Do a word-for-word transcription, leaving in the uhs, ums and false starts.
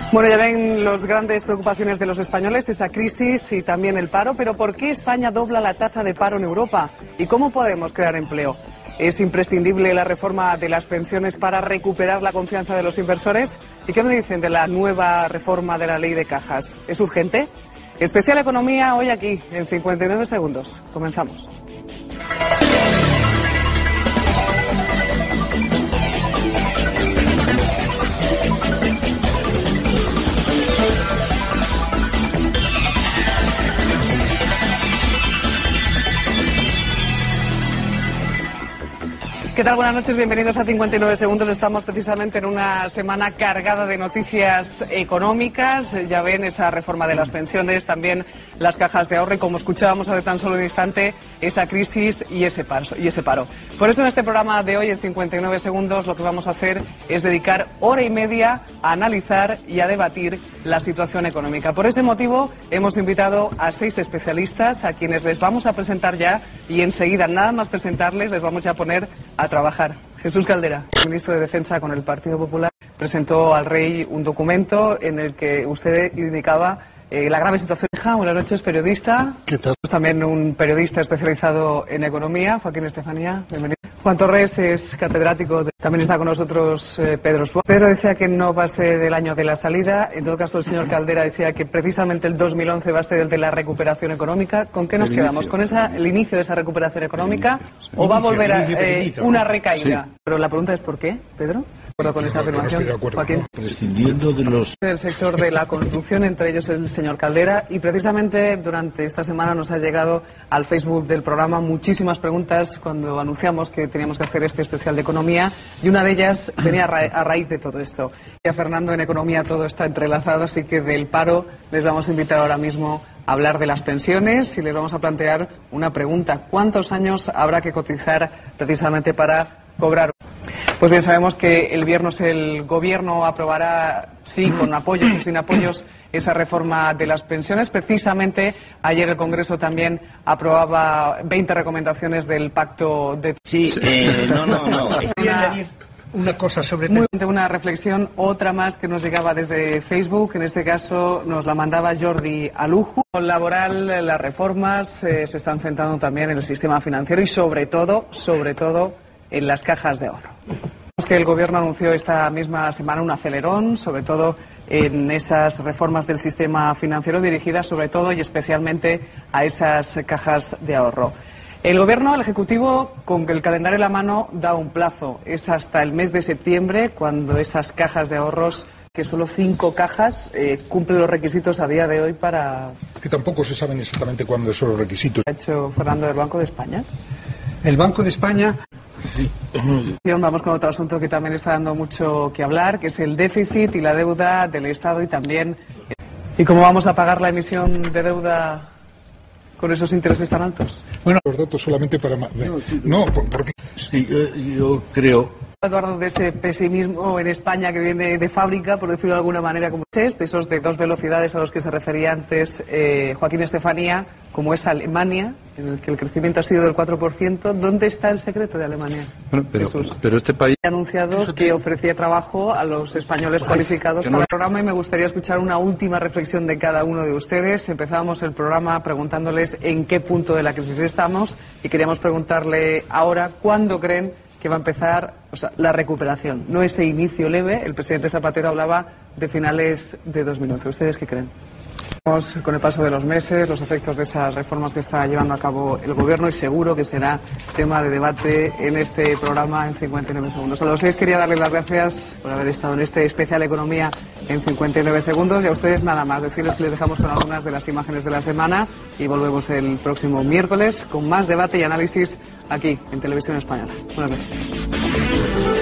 Bueno, ya ven las grandes preocupaciones de los españoles, esa crisis y también el paro, pero ¿por qué España dobla la tasa de paro en Europa? ¿Y cómo podemos crear empleo? ¿Es imprescindible la reforma de las pensiones para recuperar la confianza de los inversores? ¿Y qué me dicen de la nueva reforma de la ley de cajas? ¿Es urgente? Especial Economía hoy aquí, en cincuenta y nueve segundos. Comenzamos. ¿Qué tal? Buenas noches, bienvenidos a cincuenta y nueve segundos. Estamos precisamente en una semana cargada de noticias económicas. Ya ven esa reforma de las pensiones, también las cajas de ahorro y, como escuchábamos hace tan solo un instante, esa crisis y ese paro. Y ese paro. Por eso en este programa de hoy, en cincuenta y nueve segundos, lo que vamos a hacer es dedicar hora y media a analizar y a debatir la situación económica. Por ese motivo hemos invitado a seis especialistas a quienes les vamos a presentar ya y enseguida, nada más presentarles, les vamos ya a poner a trabajar. Jesús Caldera, ministro de Defensa con el Partido Popular, presentó al rey un documento en el que usted indicaba eh, la grave situación. Buenas noches, periodista. ¿Qué tal? También un periodista especializado en economía, Joaquín Estefanía. Bienvenido. Juan Torres es catedrático. De... También está con nosotros eh, Pedro Suárez. Pedro decía que no va a ser el año de la salida. En todo caso, el señor Caldera decía que precisamente el dos mil once va a ser el de la recuperación económica. ¿Con qué nos el quedamos? Inicio. ¿Con esa, el inicio de esa recuperación económica? Inicio, ¿O va a volver a eh, una recaída? Sí. Pero la pregunta es ¿por qué, Pedro? ¿De acuerdo con esa afirmación, Joaquín? Prescindiendo de los... del sector de la construcción, entre ellos el señor Caldera, y precisamente durante esta semana nos ha llegado al Facebook del programa muchísimas preguntas cuando anunciamos que teníamos que hacer este especial de economía, y una de ellas venía a, ra a raíz de todo esto. Y a Fernando, en economía todo está entrelazado, así que del paro les vamos a invitar ahora mismo a hablar de las pensiones y les vamos a plantear una pregunta: ¿cuántos años habrá que cotizar precisamente para cobrar? Pues bien, sabemos que el viernes el Gobierno aprobará, sí, con apoyos o sin apoyos, esa reforma de las pensiones. Precisamente ayer el Congreso también aprobaba veinte recomendaciones del Pacto de... Sí, eh, no, no, no. Una, una cosa sobre... Muy, una reflexión, otra más que nos llegaba desde Facebook. En este caso nos la mandaba Jordi Alujo. Laboral, las reformas eh, se están centrando también en el sistema financiero y sobre todo, sobre todo, en las cajas de ahorro. Que el Gobierno anunció esta misma semana un acelerón, sobre todo en esas reformas del sistema financiero dirigidas sobre todo y especialmente a esas cajas de ahorro. El Gobierno, el Ejecutivo, con el calendario en la mano, da un plazo. Es hasta el mes de septiembre cuando esas cajas de ahorros, que solo cinco cajas, eh, cumplen los requisitos a día de hoy para... Que tampoco se saben exactamente cuándo son los requisitos. ¿Ha hecho Fernando del Banco de España? El Banco de España... Sí. Vamos con otro asunto que también está dando mucho que hablar, que es el déficit y la deuda del Estado y también... ¿Y cómo vamos a pagar la emisión de deuda con esos intereses tan altos? Bueno, los datos solamente para... No, sí, no porque... Sí, yo, yo creo... Eduardo, de ese pesimismo en España que viene de fábrica, por decirlo de alguna manera, como es, de esos de dos velocidades a los que se refería antes eh, Joaquín Estefanía, como es Alemania, en el que el crecimiento ha sido del cuatro por ciento. ¿Dónde está el secreto de Alemania? Bueno, pero, Jesús. pero este país ha anunciado que ofrecía trabajo a los españoles cualificados para el programa, y me gustaría escuchar una última reflexión de cada uno de ustedes. Empezábamos el programa preguntándoles en qué punto de la crisis estamos y queríamos preguntarle ahora cuándo creen que va a empezar, o sea, la recuperación, no ese inicio leve. El presidente Zapatero hablaba de finales de dos mil once. ¿Ustedes qué creen? Con el paso de los meses, los efectos de esas reformas que está llevando a cabo el Gobierno, y seguro que será tema de debate en este programa en cincuenta y nueve segundos. A los seis quería darles las gracias por haber estado en este especial Economía en cincuenta y nueve segundos, y a ustedes nada más, decirles que les dejamos con algunas de las imágenes de la semana y volvemos el próximo miércoles con más debate y análisis aquí en Televisión Española. Buenas noches.